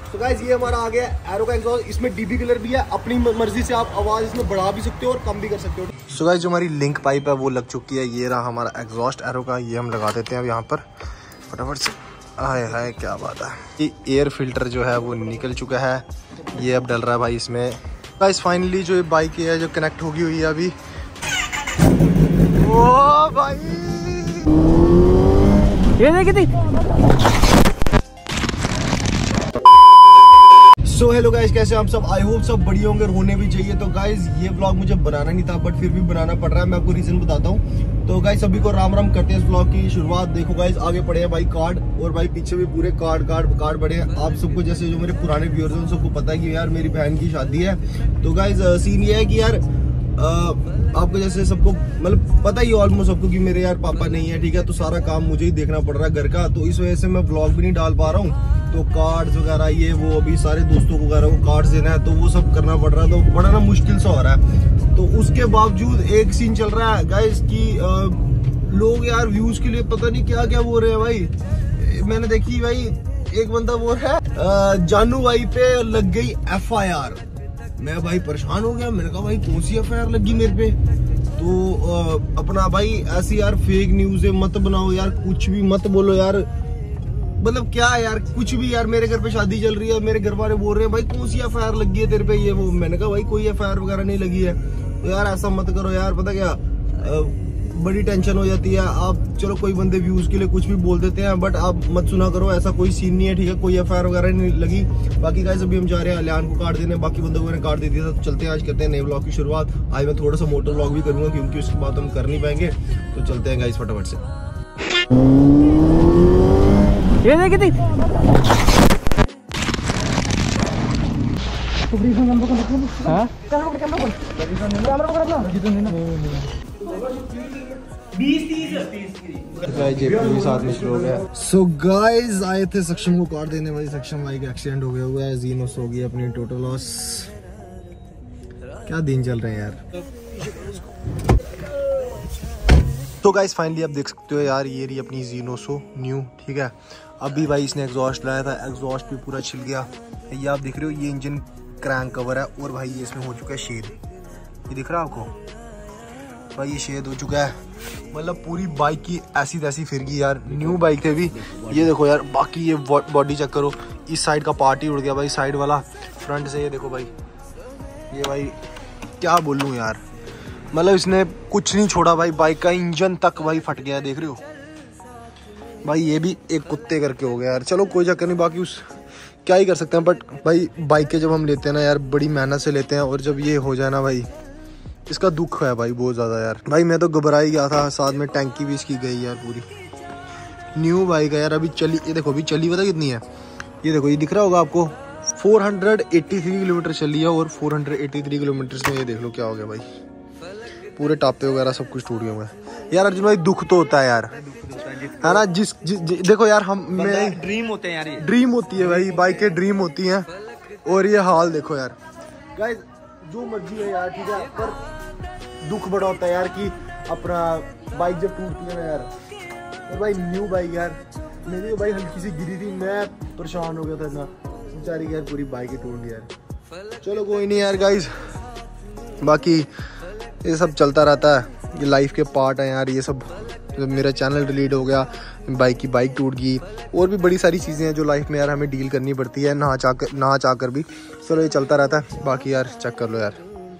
तो गाइस ये हमारा आ गया एरो का एग्जॉस्ट। इसमें डीबी कलर भी है, अपनी मर्जी से आप आवाज इसमें बढ़ा भी सकते हो और कम भी कर सकते हो। सो गाइस जो हमारी लिंक पाइप है वो लग चुकी है। ये रहा हमारा एग्जॉस्ट एरो का, ये हम लगा देते हैं अब यहाँ पर फटाफट से। हाय हाय क्या बात है। ये एयर फिल्टर जो है वो निकल चुका है, ये अब डल रहा है भाई इसमें। गाइस फाइनली जो ये बाइक है जो कनेक्ट होगी हुई है अभी। ओ भाई ये देखी थी। सो हेलो गाइस, कैसे आप सब? आई होप सब बढ़िया होंगे, होने भी चाहिए। तो गाइस ये व्लॉग मुझे बनाना नहीं था बट फिर भी बनाना पड़ रहा है। मैं आपको रीजन बताता हूँ। तो गाइस सभी को राम राम करते हैं इस व्लॉग की शुरुआत। देखो गाइस आगे पड़े हैं भाई कार्ड, और भाई पीछे भी पूरे कार्ड पड़े हैं। आप सबको जैसे जो मेरे पुराने व्यूअर्स हैं उन सबको पता है कि यार मेरी बहन की शादी है। तो गाइस सीन ये है कि यार आपको जैसे सबको मतलब पता ही ऑलमोस्ट सबको कि मेरे यार पापा नहीं है, ठीक है। तो सारा काम मुझे ही देखना पड़ रहा है घर का, तो इस वजह से मैं व्लॉग भी नहीं डाल पा रहा हूँ। तो कार्ड्स वगैरह ये वो अभी सारे दोस्तों को वगैरह को कार्ड्स देना है, तो वो सब करना पड़ रहा है। तो बड़ा ना मुश्किल सा हो रहा है। तो उसके बावजूद एक सीन चल रहा है गाइस कि लोग यार व्यूज के लिए पता नहीं क्या क्या बोल रहे हैं भाई। मैंने देखी भाई एक बंदा बोल रहा है जानू भाई पे लग गई FIR। मैं भाई परेशान हो गया। मैंने कहा भाई कौन सी FIR लगी मेरे पे? तो अपना भाई ऐसी यार फेक न्यूज मत बनाओ यार, कुछ भी मत बोलो यार। मतलब क्या यार, कुछ भी यार। मेरे घर पे शादी चल रही है, मेरे घर वाले बोल रहे हैं भाई कौन सी FIR लगी है तेरे पे, ये वो। मैंने कहा भाई कोई FIR वगैरह नहीं लगी है। तो यार ऐसा मत करो यार, पता क्या बड़ी टेंशन हो जाती है। आप चलो कोई बंदे व्यूज के लिए कुछ भी बोल देते हैं बट आप मत सुना करो, ऐसा कोई सीन नहीं है, ठीक है। कोई FIR वगैरह नहीं लगी। बाकी गाइस अभी हम जा रहे हैं अलियान को कार्ड देने, बाकी बंदों को कार्ड दे दिया था। तो चलते हैं, आज करते हैं नए व्लॉग की शुरुआत। आज मैं थोड़ा सा मोटर व्लॉग भी करूंगा क्योंकि उसके बाद हम कर नहीं पाएंगे। तो चलते हैं गाइस फटाफट से। ये देखी थी। सो गाइस आए थे सक्षम को कार्ड देने वाली। सक्षम भाई का एक्सीडेंट हो गया हुआ है, जीनोस हो गई अपनी टोटल लॉस। क्या दिन चल रहे हैं यार। तो गाइस फाइनली आप देख सकते हो यार, ये रही अपनी जीनोसो न्यू, ठीक है। अभी भाई इसने एग्जॉस्ट लाया था, एग्जॉस्ट भी पूरा छिल गया। ये आप देख रहे हो, ये इंजन क्रैंक कवर है और भाई ये इसमें हो चुका है शेड। ये दिख रहा है आपको भाई, ये शेड हो चुका है। मतलब पूरी बाइक की ऐसी तैसी फिर गई यार। न्यू बाइक थे भी। ये देखो यार, बाकी ये बॉडी चेक करो, इस साइड का पार्ट ही उड़ गया भाई, साइड वाला। फ्रंट से ये देखो भाई, ये भाई क्या बोलूँ यार, मतलब इसने कुछ नहीं छोड़ा भाई। बाइक का इंजन तक भाई फट गया, देख रहे हो भाई। ये भी एक कुत्ते करके हो गया यार। चलो कोई चक्कर नहीं, बाकी उस क्या ही कर सकते हैं। बट भाई बाइक के जब हम लेते हैं ना यार, बड़ी मेहनत से लेते हैं, और जब ये हो जाए ना भाई, इसका दुख है भाई बहुत ज़्यादा यार। भाई मैं तो घबरा ही गया था, साथ में टैंकी भी इसकी गई यार पूरी। न्यू बाइक है यार, अभी चली, ये देखो अभी चली पता कितनी है। ये देखो, ये दिख रहा होगा आपको, 483 किलोमीटर चली है। और 483 किलोमीटर में ये देख लो क्या हो गया भाई, पूरे टापे वगैरह सब कुछ टूट गए हुए हैं यार। अर्जुन भाई दुख तो होता है यार, है ना। देखो यार, हम में ड्रीम होते हैं यार, ये ड्रीम होती है भाई, बाइक के ड्रीम होती हैं। और ये हाल देखो यार। गाइस जो मर्जी है यार, ठीक है, पर दुख बड़ा होता है यार कि अपना बाइक जब टूटती है ना यार। और भाई न्यू बाइक यार, मेरी भाई हल्की सी गिरी थी, मैं परेशान हो गया था ना बेचारी यार, पूरी बाइक ही टूट गई यार। चलो कोई नहीं यार गाइस, बाकी ये सब चलता रहता है, ये लाइफ के पार्ट है यार। ये सब मेरा चैनल डिलीट हो गया, बाइक टूट गई, और भी बड़ी सारी चीज़ें हैं जो लाइफ में यार हमें डील करनी पड़ती है, ना चाह कर भी। चलो ये चलता रहता है। बाकी यार चेक कर लो यार।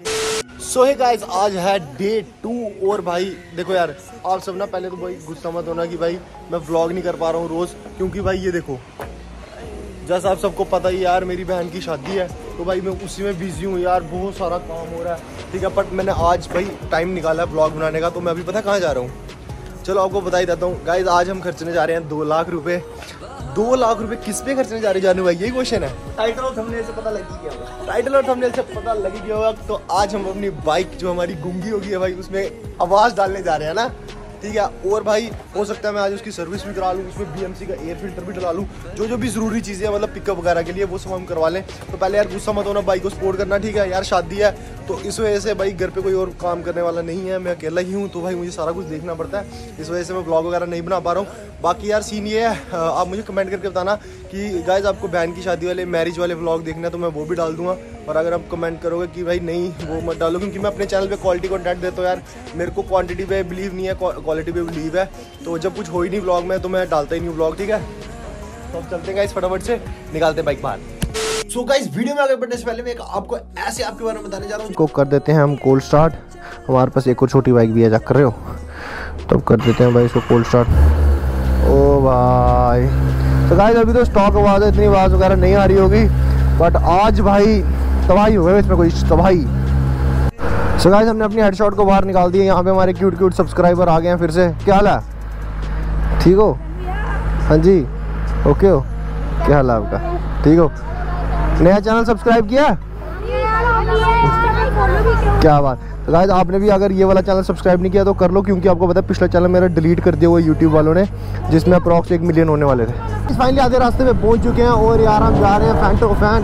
सो हे गाइस, आज है डे 2। और भाई देखो यार, आप सब ना पहले तो भाई गुस्सा मत होना कि भाई मैं व्लॉग नहीं कर पा रहा हूँ रोज़, क्योंकि भाई ये देखो, जैसा आप सबको पता ही यार, मेरी बहन की शादी है। तो भाई मैं उसी में बिजी हूँ यार, बहुत सारा काम हो रहा है, ठीक है। बट मैंने आज भाई टाइम निकाला है व्लॉग बनाने का। तो मैं अभी पता कहाँ जा रहा हूँ, चलो आपको बता ही देता हूँ गाइज। आज हम खर्चने जा रहे हैं 2 लाख रुपए। 2 लाख रुपए किस पे खर्चने जा रहे जानू भाई, यही क्वेश्चन है। टाइटल और थंबनेल से पता लग ही गया होगा, टाइटल और थंबनेल से पता लग ही गया होगा। तो आज हम अपनी बाइक जो हमारी गुंगी हो गई है भाई, उसमें आवाज डालने जा रहे हैं ना। ठीक है। और भाई हो सकता है मैं आज उसकी सर्विस भी करा लूँ, उसमें BMC का एयर फिल्टर भी डला लूँ, जो भी ज़रूरी चीज़ें हैं मतलब पिकअप वगैरह के लिए वो सब हम करवा लें। तो पहले यार गुस्सा मत होना, बाइक को सपोर्ट करना, ठीक है यार। शादी है तो इस वजह से भाई घर पे कोई और काम करने वाला नहीं है, मैं अकेला ही हूँ, तो भाई मुझे सारा कुछ देखना पड़ता है, इस वजह से मैं ब्लॉग वगैरह नहीं बना पा रहा हूँ। बाकी यार सीन ये है, आप मुझे कमेंट करके बताना कि गाइज आपको बहन की शादी वाले मैरिज वाले व्लॉग देखना है तो मैं वो भी डाल दूंगा। और अगर आप कमेंट करोगे कि भाई नहीं वो मत डालो, क्योंकि मैं अपने चैनल पे क्वालिटी कंटेंट देता हूँ यार, मेरे को क्वांटिटी पे बिलीव नहीं है, क्वालिटी पे बिलीव है। तो जब कुछ हो ही नहीं व्लॉग में तो मैं डालता ही नहीं व्लॉग, ठीक है। तो अब चलते हैं गाइस, फटाफट से निकालते हैं बाइक बाहर। सो गाइस वीडियो में आगे बढ़ने से पहले मैं आपको ऐसे आपके बारे में बताने जा रहा हूँ। को कर देते हैं हम कोल्ड स्टार्ट, हमारे पास एक और छोटी बाइक भी है, चेक कर रहे हो, तो कर देते हैं भाई इसको कोल्ड स्टार्ट। ओ भाई तो गाइस अभी तो स्टॉक आवाज़ है, इतनी आवाज़ वगैरह नहीं आ रही होगी, बट आज भाई तबाही हो गई इसमें, कोई तबाही। सो गाइस हमने अपनी हेडशॉट को बाहर निकाल दिया। यहाँ पे हमारे क्यूट सब्सक्राइबर आ गए हैं फिर से। क्या हाल है, ठीक हो? हाँ जी, ओके हो, क्या हाल है आपका, ठीक हो? नया चैनल सब्सक्राइब किया? क्या बात। तो गाइस आपने भी अगर ये वाला चैनल सब्सक्राइब नहीं किया तो कर लो, क्योंकि आपको पता है पिछला चैनल मेरा डिलीट कर दिया हुआ यूट्यूब वालों ने, जिसमें अप्रॉक्स 1 मिलियन होने वाले थे। फाइनली आधे रास्ते में पहुंच चुके हैं और यार हम जा रहे हैं फैन टू फैन।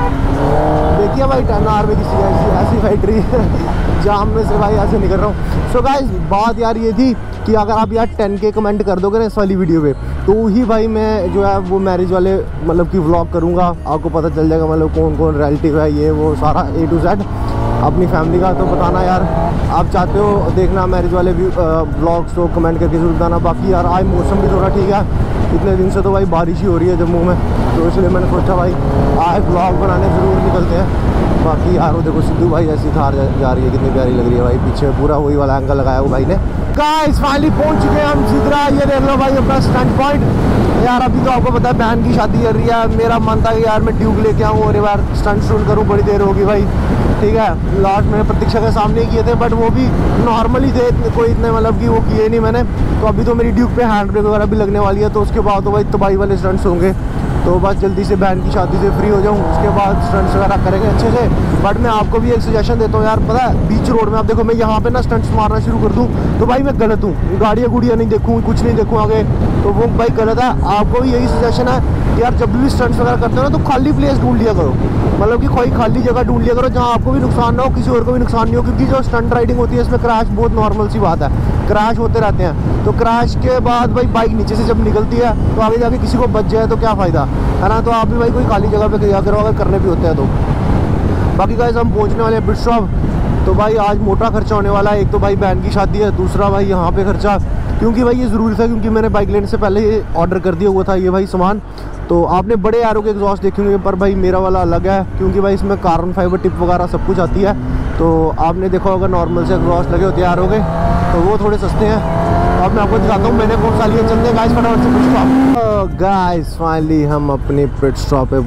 देखिए भाई 10 आवर में किसी ऐसी फैक्ट्री जाम में से भाई ऐसे निकल रहा हूँ। सो गाइस बात यार ये थी कि अगर आप यार 10K कमेंट कर दोगे ना इस वाली वीडियो पे, तो ही भाई मैं जो है वो मैरिज वाले मतलब कि व्लॉग करूँगा, आपको पता चल जाएगा मतलब कौन कौन रिलेटिव है, ये वो सारा A to Z अपनी फैमिली का। तो बताना यार आप चाहते हो देखना मैरिज वाले व्लॉग्स, तो कमेंट करके जरूर बताना। बाकी यार आज मौसम भी थोड़ा ठीक है, इतने दिन से तो भाई बारिश ही हो रही है जम्मू में, तो इसलिए मैंने सोचा भाई आज व्लॉग बनाने ज़रूर निकलते हैं। बाकी यार वो देखो सिद्धू भाई ऐसी थार जा रही है, कितनी प्यारी लग रही है भाई, पीछे पूरा वही वाला एंगल लगाया वो भाई ने। गाइस फाइनली पहुंच चुके हैं हम सिद्धरा, ये देख लो भाई अपना स्टैंड पॉइंट। यार अभी तो आपको पता है बहन की शादी चल रही है, मेरा मन था कि यार मैं ड्यूक लेके आऊँ और यार स्टंट करूँ, बड़ी देर होगी भाई, ठीक है। लास्ट मैंने प्रतीक्षा के सामने किए थे, बट वो भी नॉर्मली थे, कोई इतने मतलब कि वो किए नहीं मैंने। तो अभी तो मेरी ड्यूक पे हैंड ब्रेक वगैरह भी लगने वाली है, तो उसके बाद तो भाई तबाही वाले स्टंट्स होंगे। तो बस जल्दी से बहन की शादी से फ्री हो जाऊँ, उसके बाद स्टंट्स वगैरह करेंगे अच्छे से। बट मैं आपको भी एक सजेशन देता हूँ यार, पता है बीच रोड में आप देखो, मैं यहाँ पे ना स्टंट्स मारना शुरू कर दूँ तो भाई मैं गलत हूँ, गाड़ियाँ गुड़ियाँ नहीं देखूँ, कुछ नहीं देखूँ आगे, तो वो भाई गलत है। आपको भी यही सजेशन है कि यार जब भी स्टंट्स वगैरह करते हो ना तो खाली प्लेस ढूंढ लिया करो, मतलब कि कोई खाली जगह ढूंढ लिया करो जहाँ आपको भी नुकसान ना हो, किसी और को भी नुकसान नहीं हो, क्योंकि जो स्टंट राइडिंग होती है इसमें क्रैश बहुत नॉर्मल सी बात है, क्रैश होते रहते हैं। तो क्रैश के बाद भाई बाइक नीचे से जब निकलती है तो आगे जाके किसी को बच जाए तो क्या फ़ायदा है ना। तो आप भी भाई कोई खाली जगह पे किया करो अगर करने भी होते हैं तो। बाकी गाइस हम पहुंचने वाले हैं पिट स्टॉप, तो भाई आज मोटा खर्चा होने वाला है। एक तो भाई बहन की शादी है, दूसरा भाई यहाँ पे खर्चा, क्योंकि भाई ये ज़रूरी था, क्योंकि मैंने बाइक लेने से पहले ऑर्डर कर दिया हुआ था ये भाई सामान। तो आपने बड़े एरो के एग्जॉस्ट देखे होंगे, पर भाई मेरा वाला अलग है, क्योंकि भाई इसमें कार्बन फाइबर टिप वगैरह सब कुछ आती है। तो आपने देखा होगा नॉर्मल से एग्जॉस्ट लगे होते हैं एरो के, तो वो थोड़े सस्ते हैं। तो अब मैं आपको दिखाता हूँ मैंने कौन सा लिए। चलते हैं गाइस फटाफट से पिट स्टॉप। गाइस फाइनली हम अपने पिट स्टॉप पे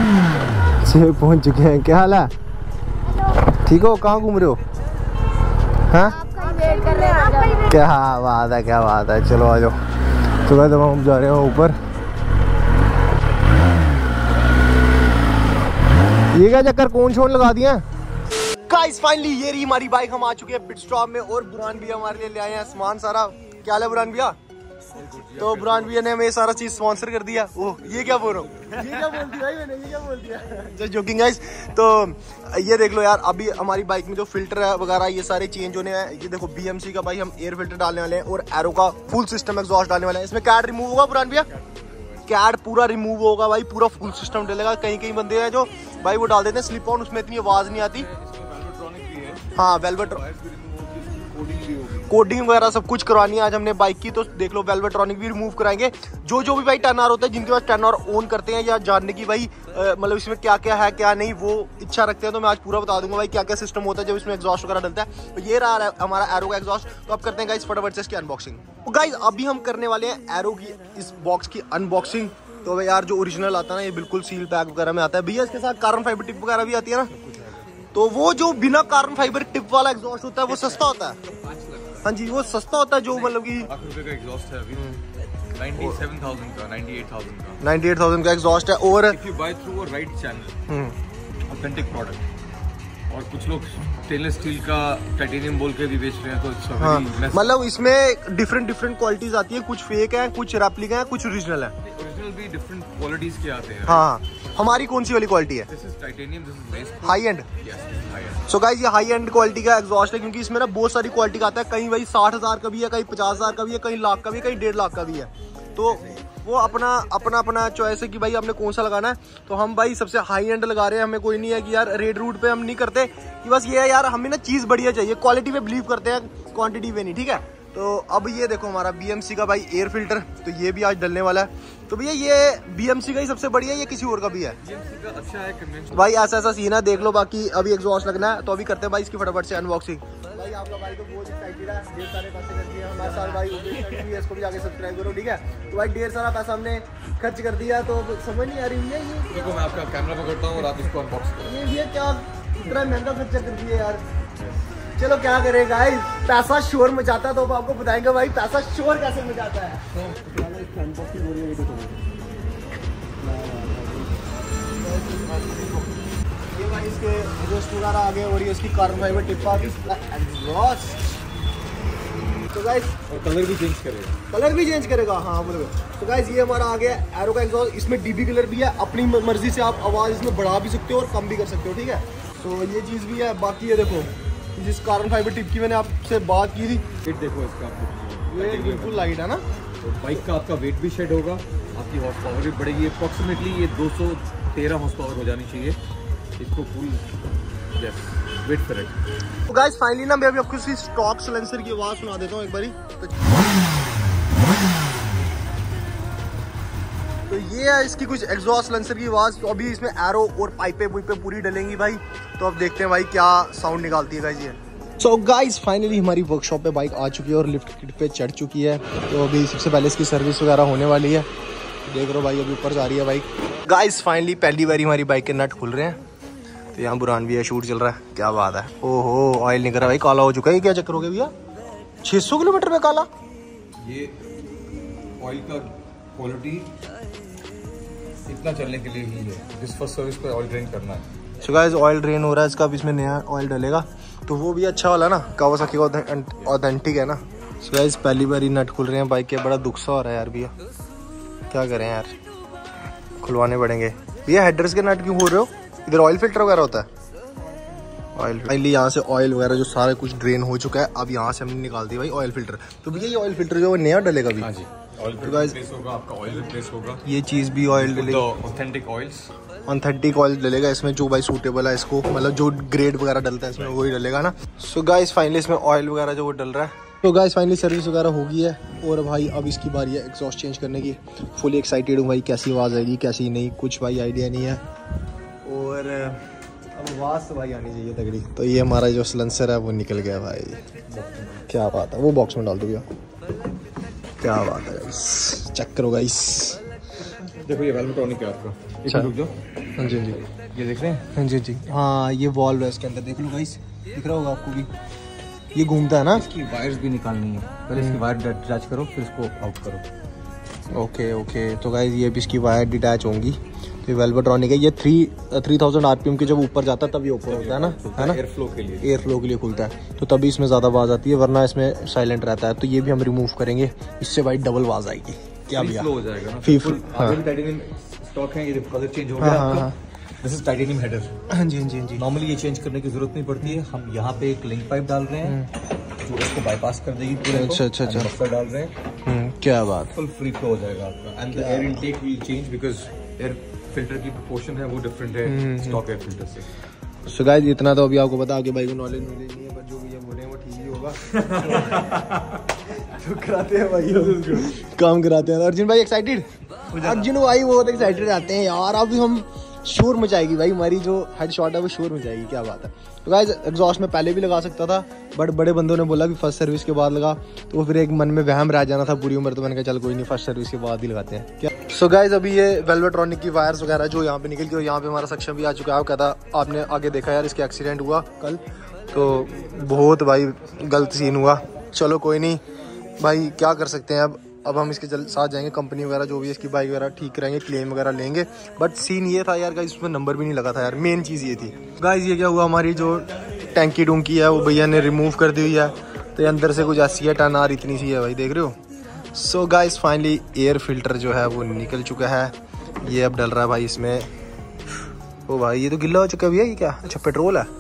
पहुँच चुके हैं। क्या हाल है, ठीक हो, कहाँ घूम रहे हो? हाँ क्या बात है, क्या बात है, चलो आ जाओ। तो गाइस हम जा रहे हैं ऊपर। ये क्या चक्कर, कौन शोन लगा दिया? गाइस फाइनली ये रही हमारी बाइक, हम आ चुके हैं पिट स्टॉप में और बुरहान भैया हमारे लिए ले आए हैं सामान सारा। क्या है बुरहान भैया? तो बुरहान भैया ने हमें सारा चीज स्पॉन्सर कर दिया। ओह ये क्या बोल रहा हूँ, ये क्या बोल दिया भाई मैंने, ये क्या बोल दिया, जस्ट जोकिंग गाइस। तो ये देख लो यार, अभी हमारी बाइक में जो फिल्टर है वगैरह ये सारे चेंज होने हैं। ये देखो BMC का भाई हम एयर फिल्टर डालने वाले हैं और एरो का फुल सिस्टम एग्जॉस्ट डालने वाले हैं। इसमें कैड रिमूव होगा बुरहान भैया, कैड पूरा रिमूव होगा भाई, पूरा फुल सिस्टम डलेगा। कहीं बंदे हैं जो भाई वो डाल देते हैं स्लिप ऑन, उसमें इतनी आवाज नहीं आती। हाँ वेलवेट कोडिंग वगैरह सब कुछ करवानी है आज हमने बाइक की, तो देख लो वेलवेट्रॉनिक भी रिमूव कराएंगे। जो भी भाई 10 आवर होता है, जिनके पास 10 आवर ऑन करते हैं या जानने की भाई मतलब इसमें क्या क्या है क्या नहीं वो इच्छा रखते हैं, तो मैं आज पूरा बता दूंगा भाई क्या क्या सिस्टम होता है जब इसमें एग्जॉस्ट वगैरह डलता है। तो ये रहा हमारा एरो का एग्जॉस्ट। तो अब करते हैं गाइस फटाफट से इसकी अनबॉक्सिंग। तो गाइस अभी हम करने वाले हैं एरो की इस बॉक्स की अनबॉक्सिंग। तो यार जो ओरिजिनल आता है ना ये बिल्कुल सील पैक वगैरह में आता है भैया, इसके साथ कार्बन फाइबर टिप वगैरह भी आती है ना। तो वो जो बिना कार्बन फाइबर टिप वाला एग्जॉस्ट होता है वो सस्ता होता है। हाँ जी वो सस्ता होता है, जो मतलब कि ₹1,00,000 का एग्जॉस्ट है अभी, 97,000 का, 98,000 का, 98,000 का एग्जॉस्ट है। और if you buy through a right channel, authentic product, और कुछ लोग स्टेनलेस स्टील का टाइटेनियम बोल के भी बेच रहे हैं, तो हाँ, मतलब इसमें डिफरेंट क्वालिटीज आती है, कुछ फेक है, कुछ रेप्लिका है, कुछ ओरिजिनल है। ओरिजिनल भी डिफरेंट क्वालिटीज के आते हैं। हाँ, हमारी कौन सी वाली क्वालिटी है? This is titanium, this is base high end. So guys, ये हाई एंड क्वालिटी का एग्जॉस्ट है, क्योंकि इसमें ना बहुत सारी क्वालिटी का आता है। कहीं भाई 60,000 का भी है, कहीं 50,000 का भी है, कहीं लाख का भी है, कहीं 1.5 लाख का भी है। तो वो अपना चॉइस है कि भाई आपने कौन सा लगाना है। तो हम भाई सबसे हाई एंड लगा रहे हैं। हमें कोई नहीं है कि यार रेड रूट पे हम नहीं करते, कि बस ये है यार हमें ना चीज़ बढ़िया चाहिए, क्वालिटी पे बिलीव करते हैं, क्वांटिटी पे नहीं, ठीक है। तो अब ये देखो हमारा BMC का भाई एयर फिल्टर, तो ये भी आज डलने वाला है। तो भैया ये BMC का ही सबसे बढ़िया है, ये किसी और का भी है? BMC का अच्छा है कन्वेंशनल। भाई ऐसा सीन है, देख लो। बाकी अभी एग्जॉस्ट लगना है, तो अभी करते हैं भाई इसकी फटाफट से अनबॉक्सिंग। भाई आपका भाई तो बहुत एक्साइटेड है, ढेर सारे पैसे खर्च किए हमारे साथ भाई, इसको भी जाके सब्सक्राइब करो, ठीक है। तो भाई ढेर सारा पैसा हमने खर्च कर दिया, तो समझ नहीं आ रही है ये। देखो मैं आपका कैमरा पकड़ता हूँ और आप इसको अनबॉक्स करो। ये क्या इतना महंगा खर्चा कर दिया यार। चलो क्या करें गाइस, पैसा शोर मचाता है, तो आपको बताएंगे भाई पैसा शोर कैसे मचाता है। ये भाई इसके एग्जॉस्ट वगैरह आ गए, और ये इसकी कार्बन फाइबर टिप आ गई एग्जॉस्ट। तो गाइस, और कलर भी चेंज करेगा। कलर भी चेंज करेगा, हाँ बोलो। तो गाइस ये हमारा आ गया एरो का एग्जॉस्ट। इसमें DB कलर भी है, अपनी मर्जी से आप आवाज़ इसमें बढ़ा भी सकते हो और कम भी कर सकते हो, ठीक है। तो ये चीज़ भी है। बाकी ये देखो, जिस कार्बन फाइबर टिप की मैंने आपसे बात की थी, वेट देखो इसका, ये बिल्कुल लाइट है ना। तो बाइक का आपका वेट भी शेड होगा, आपकी हॉर्स पावर भी बढ़ेगी। अप्रॉक्सीमेटली ये 213 हॉर्स पावर हो जानी चाहिए इसको full. Yes, wait for it. तो गाइस फाइनली ना मैं अभी आपको इसकी स्टॉक साइलेंसर की आवाज़ सुना देता हूँ एक बारी। तो ये है इसकी कुछ एग्जॉस्ट साइलेंसर की आवाज़। तो अभी इसमें एरो और पाइपें पूरी डलेंगी भाई, तो अब देखते हैं भाई क्या साउंड निकालती है गाइस ये। सो गाइस फाइनली हमारी वर्कशॉप पे बाइक आ चुकी है और लिफ्ट किट पे चढ़ चुकी है। तो अभी सबसे पहले इसकी सर्विस वगैरह होने वाली है। देख रहे हो भाई, अभी ऊपर जा रही है बाइक। गाइस फाइनली पहली बारी हमारी बाइक के नट खुल रहे हैं। तो यहाँ बुरान भी है, शूट चल रहा है, क्या बात है। ओहो, ऑयल निकल रहा है भाई, काला हो चुका है। क्या चक्कर हो गया भैया, 600 किलोमीटर में काला? ये ऑयल का क्वालिटी इतना चलने के लिए ही है। जिस फर्स्ट सर्विस पे ऑयल ड्रेन करना है। सो गाइस ऑयल ड्रेन हो रहा है इसका, अब इसमें नया ऑयल डलेगा, तो वो भी अच्छा वाला ना, कावासाकी का ऑथेंटिक है ना। सो गाइस पहली बार ही नट खुल रहे हैं बाइक के, बड़ा दुख सा हो रहा है यार भैया, क्या करें यार, खुलवाने पड़ेंगे। भैया हेडर्स के नट क्यों हो रहे हो? इधर ऑयल फिल्टर वगैरह होता है। ऑयल फाइनली यहाँ से ऑयल वगैरह जो सारा कुछ ड्रेन हो चुका है, अब यहाँ से हमने निकाल दिया भाई ऑयल फिल्टर। तो भैया ये ऑयल फिल्टर जो नया डलेगा भी? हाँ जी, ऑयल रिप्लेस होगा, आपका ऑयल रिप्लेस होगा। ये चीज़ भी ऑयल डलेगा, ऑथेंटिक ऑयल्स, ऑथेंटिक ऑयल डलेगा इसमें, जो भाई सूटेबल है इसको, मतलब जो ग्रेड वगैरह डलता है इसमें वही डलेगा ना। सो गाइस फाइनली इसमें ऑयल वगैरह जो वो डल रहा है। तो गाइस फाइनली सर्विस वगैरह हो गई है, और भाई अब इसकी बारी है एग्जॉस्ट चेंज करने की। फुली एक्साइटेड हूँ भाई, कैसी आवाज़ आएगी कैसी नहीं, कुछ भाई आइडिया नहीं है। और अब आवाज़ तो भाई आनी चाहिए तगड़ी। तो ये हमारा जो सिलेंसर है वो निकल गया भाई, क्या बात है। वो बॉक्स में डाल दो भैया, क्या बात है गाइस, चेक करो गाइस। देखो ये वेलवेट्रॉनिक है आपका। अच्छा, रुक जाओ। हाँ जी हाँ जी, ये देख रहे हैं? हाँ जी जी, हाँ ये वॉल्व है इसके अंदर, देख लो गाइस, दिख रहा होगा आपको भी, ये घूमता है ना। इसकी वायर्स भी निकालनी है, पहले इसकी वायर डिटैच करो फिर इसको आउट करो। ओके ओके, तो गाइस ये भी इसकी वायर डिटैच होंगी। तो वेलवेट्रॉनिक है, ये 3000 RPM के जब ऊपर जाता है तब ये ऊपर होता है ना, एयर फ्लो के लिए, एयर फ्लो के लिए खुलता है, तो तभी इसमें ज़्यादा आवाज़ आती है, वरना इसमें साइलेंट रहता है। तो ये भी हम रिमूव करेंगे, इससे भाई डबल आवाज़ आएगी। क्या भैया फ्लो हो जाएगा ना, टाइटेनियम स्टॉक है। ये कलर चेंज हो गया आपका, दिस इज टाइटेनियम हेडर। हाँ जी हाँ जी हाँ जी। नॉर्मली ये चेंज करने की जरूरत नहीं पड़ती है, हम यहाँ पे एक लिंक पाइप डाल रहे हैं जो इसको बाईपास कर देगी पूरे को। अच्छा, बफर डाल रहे हैं, क्या बात, फुल फ्री फ्लो हो जाएगा आपका। And the air intake will change because air filter की प्रोपोर्शन है वो डिफरेंट है स्टॉक एयर फिल्टर से। सो गाइस इतना तो अभी आपको पता है कि भाई को नॉलेज नहीं है, पर जो भी ये बोले वो ठीक ही होगा। तो कराते हैं भाई, काम कराते हैं। अर्जुन भाई एक्साइटेड? अर्जुन भाई बहुत एक्साइटेड रहते हैं यार, अभी हम शोर मचाएगी भाई, हमारी जो हेड शॉट है वो शोर मचाएगी, क्या बात है। तो गाइस एग्जॉस्ट में पहले भी लगा सकता था, बट बड़े बंदों ने बोला कि फर्स्ट सर्विस के बाद लगा, तो फिर एक मन में वहम रह जाना था पूरी उम्र, तो मैंने कहा चल कोई नहीं, फर्स्ट सर्विस के बाद ही लगाते हैं क्या। सो गाइस अभी ये वेलवेट्रॉनिक की वायर्स वगैरह जो यहाँ पे निकल गई, और यहाँ पे हमारा सक्षम भी आ चुका है। कहता आपने आगे देखा यार, इसके एक्सीडेंट हुआ कल, तो बहुत भाई गलत सीन हुआ। चलो कोई नहीं भाई, क्या कर सकते हैं, अब हम इसके साथ जाएंगे, कंपनी वगैरह जो भी है इसकी बाइक वगैरह ठीक कराएंगे, क्लेम वगैरह लेंगे। बट सीन ये था यार गाइस, उसमें नंबर भी नहीं लगा था यार, मेन चीज़ ये थी गाइस। ये क्या हुआ, हमारी जो टैंकी डूंकी है वो भैया ने रिमूव कर दी हुई है, तो अंदर से कुछ ऐसी है, टनार इतनी सी है भाई, देख रहे हो। So guys finally air filter जो है वो निकल चुका है, ये अब डल रहा है भाई इसमें। ओ भाई ये तो गिल्ला हो चुका है भैया, ये क्या, अच्छा पेट्रोल है,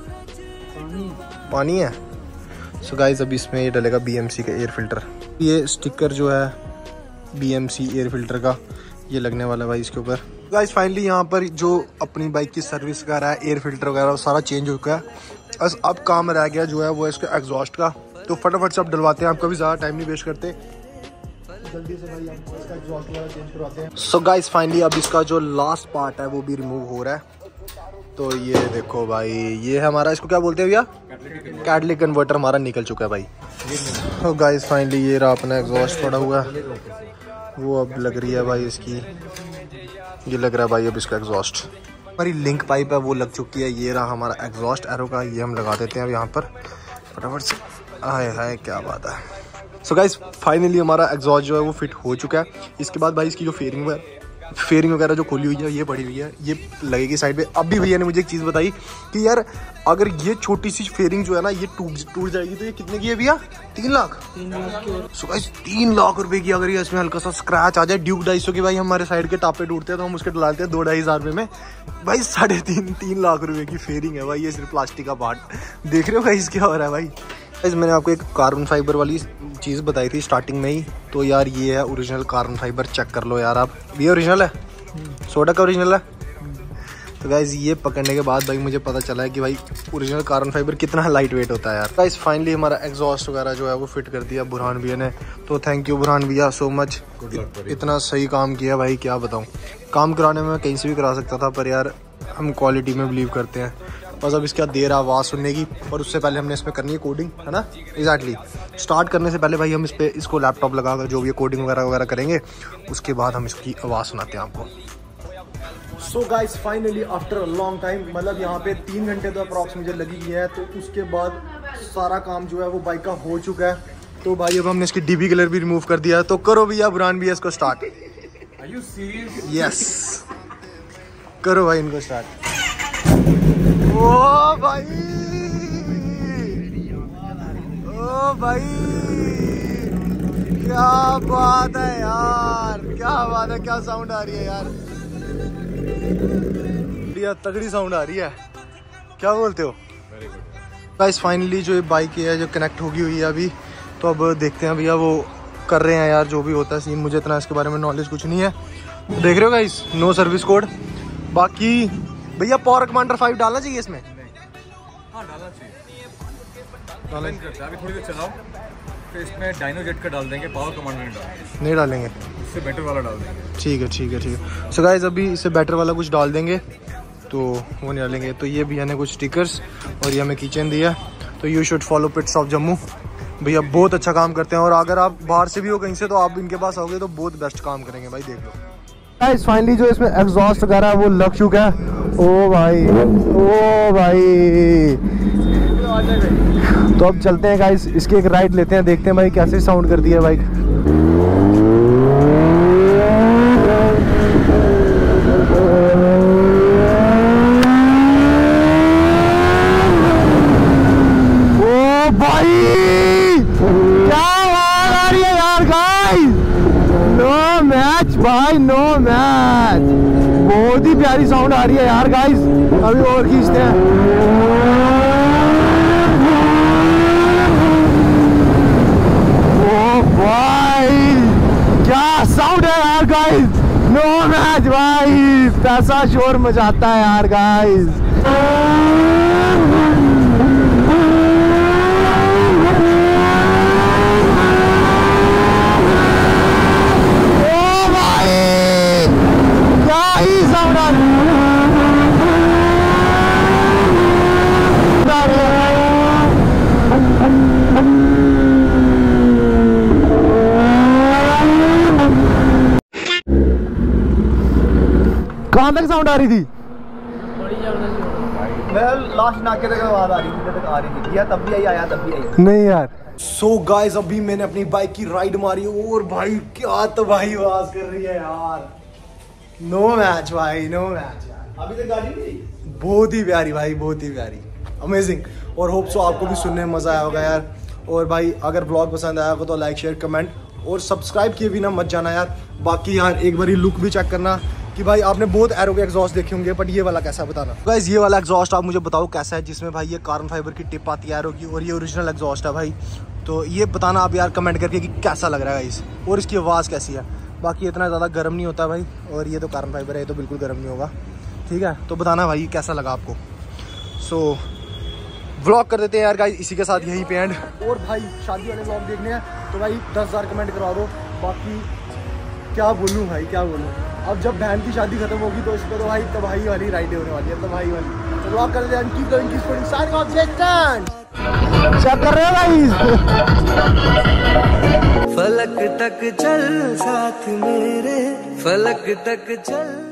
पानी है। सो गाइस अभी इसमें ये डलेगा BMC का एयर फिल्टर, ये स्टिकर जो है BMC एयर फिल्टर का ये लगने वाला है भाई इसके ऊपर। गाइस फाइनली यहाँ पर जो अपनी बाइक की सर्विस वगैरह है, एयर फिल्टर वगैरह सारा चेंज हो चुका है। बस अब काम रह गया जो है वो इसके एग्जॉस्ट का, तो फटाफट से अब डलवाते हैं, आपका भी ज़्यादा टाइम नहीं वेस्ट करते, जल्दी से भाई हम इसका एग्जॉस्ट वगैरह चेंज करवाते हैं। सो गाइस फाइनली अब इसका जो लास्ट पार्ट है वो भी रिमूव हो रहा है। तो ये देखो भाई, ये है हमारा, इसको क्या बोलते हैं भैया, कैटलिक कन्वर्टर हमारा निकल चुका है भाई। तो गाइस फाइनली ये रहा अपना एग्जॉस्ट पड़ा हुआ है, वो अब लग रही है भाई इसकी, ये लग रहा है भाई अब इसका एग्जॉस्ट। हमारी लिंक पाइप है वो लग चुकी है, ये रहा हमारा एग्जॉस्ट एरो का, ये हम लगा देते हैं अब यहाँ पर फटाफट से। हाय हाय क्या बात है। सो गाइस फाइनली हमारा एग्जॉस्ट जो है वो फिट हो चुका है। इसके बाद भाई इसकी जो फेयरिंग वगैरह जो खोली हुई है ये पड़ी हुई है, ये लगेगी साइड पे। अब भी भैया ने मुझे एक चीज़ बताई कि यार अगर ये छोटी सी फेयरिंग जो है ना ये टूट जाएगी तो ये कितने की है भैया, 3 लाख। सो गाइस 3 लाख रुपए की अगर ये इसमें हल्का सा स्क्रैच आ जाए, ड्यूक 250 की भाई हमारे साइड के टापे टूटते हैं तो हम उसके डालते हैं 2-2.5 हज़ार रुपये में भाई, 3.5 लाख रुपए की फेयरिंग है भाई, ये सिर्फ प्लास्टिक का पार्ट। देख रहे हो भाई क्या हो रहा है भाई। मैंने आपको एक कार्बन फाइबर वाली चीज़ बताई थी स्टार्टिंग में ही, तो यार ये है ओरिजिनल कार्बन फाइबर, चेक कर लो यार आप, ये ओरिजिनल है, सोडा का ओरिजिनल है। तो गाइज ये पकड़ने के बाद भाई मुझे पता चला है कि भाई ओरिजिनल कार्बन फाइबर कितना लाइट वेट होता है यार। गाइज फाइनली हमारा एग्जॉस्ट वगैरह जो है वो फिट कर दिया बुरहान भैया ने, तो थैंक यू बुरहान भैया सो मच, इतना सही काम किया भाई, क्या बताऊँ। काम कराने में मैं कहीं से भी करा सकता था, पर यार हम क्वालिटी में बिलीव करते हैं। बस अब इसका देर आवाज़ सुनने की, और उससे पहले हमने इसमें करनी है कोडिंग, है ना। एग्जैक्टली स्टार्ट करने से पहले भाई हम इसको लैपटॉप लगाकर जो भी कोडिंग वगैरह करेंगे, उसके बाद हम इसकी आवाज़ सुनाते हैं आपको। So guys finally after a long time, मतलब यहाँ पे 3 घंटे तो अप्रॉक्स मुझे लगी है, तो उसके बाद सारा काम जो है वो बाइक का हो चुका है। तो भाई अब हमने इसकी DB कलर भी रिमूव कर दिया, तो करो भैया बुरहान भैया इसको start. Are you serious? Yes करो भाई इनको स्टार्ट। ओ भाई, ओ भाई क्या बात है यार, क्या बात है, क्या साउंड आ रही है यार, तगड़ी साउंड आ रही है, क्या बोलते हो गाइस। फाइनली जो ये बाइक है जो कनेक्ट होगी हुई है अभी, तो अब देखते हैं भैया वो कर रहे हैं यार जो भी होता है सीन, मुझे इतना इसके बारे में नॉलेज कुछ नहीं है। तो देख रहे हो गाइस नो सर्विस कोड। बाकी भैया पावर कमांडर 5 डालना चाहिए इसमें, हाँ डालना चाहिए, अभी थोड़ी देर चलाओ फिर इसमें डायनो जेट का डाल देंगे, पावर कमांडर नहीं डालेंगे, इससे बेटर वाला डाल देंगे। ठीक है ठीक है ठीक है। सो गाइस अभी इससे बेटर वाला कुछ डाल देंगे, तो वो नहीं डालेंगे। तो ये भैया ने कुछ स्टिकर्स और ये हमें कीचेन दिया, तो you should follow pits of Jammu. भैया बहुत अच्छा काम करते हैं, और अगर आप बाहर से भी हो कहीं से तो आप इनके पास आओगे तो बहुत बेस्ट काम करेंगे भाई, देख लो। गाइस फाइनली जो इसमें एग्जॉस्ट वगैरह वो लग चुका है। ओ भाई, ओ भाई, तो अब चलते हैं गाइस, इसकी एक राइड लेते हैं, देखते हैं भाई कैसे साउंड करती है बाइक। ओ भाई क्या आवाज आ रही है यार गाइस, नो मैच भाई, नो मैच, बहुत ही प्यारी साउंड आ रही है यार गाइस। अभी और खींचते हैं। ओ भाई क्या साउंड है यार गाइस, नो मैच भाई, पैसा शोर मचाता है यार गाइस। कहाँ तक साउंड आ रही थी? मैं लास्ट नाके तक आवाज आ रही थी, तक आ रही थी, या तब भी आई आया, तब भी आई नहीं यार। सो गाइस अभी मैंने अपनी बाइक की राइड मारी और भाई क्या तबाही आवाज कर रही है यार। नो मैच भाई, नो मैच यार। अभी तक गाड़ी नहीं, बहुत ही प्यारी भाई, बहुत ही प्यारी, अमेजिंग। और होप सो आपको भी सुनने में मजा आया होगा यार। और भाई अगर ब्लॉग पसंद आया होगा तो लाइक शेयर कमेंट और सब्सक्राइब किए बिना मत जाना यार। बाकी यार एक बार लुक भी चेक करना कि भाई आपने बहुत एरो के एग्जॉस्ट देखे होंगे, बट ये वाला कैसा बताना गाइस। ये वाला एग्जॉस्ट आप मुझे बताओ कैसा है, जिसमें भाई ये कार्बन फाइबर की टिप आती है एरो की, और ये ओरिजिनल एग्जॉस्ट है भाई। तो ये बताना आप यार कमेंट करके कि कैसा लग रहा है गाइस, और इसकी आवाज़ कैसी है। बाकी इतना ज़्यादा गर्म नहीं होता भाई, और ये तो कार्बन फाइबर है, ये तो बिल्कुल गर्म नहीं होगा, ठीक है। तो बताना भाई कैसा लगा आपको। सो व्लॉग कर देते हैं यार गाइस इसी के साथ यहीं पे एंड। और भाई शादी वाले व्लॉग देखने हैं तो भाई 10,000 कमेंट करवा दो। बाकी क्या बोलूँ भाई, क्या बोलूँ। अब जब बहन की शादी खत्म होगी तो इस पर तो भाई तबाही वाली राइडें होने वाली है, तबाही वाली। तो व्लॉग कर देते हैं, keep going, keep sporting, signing off, Jai stand. क्या कर रहे हो गाइस? फलक तक चल साथ मेरे, फलक तक चल।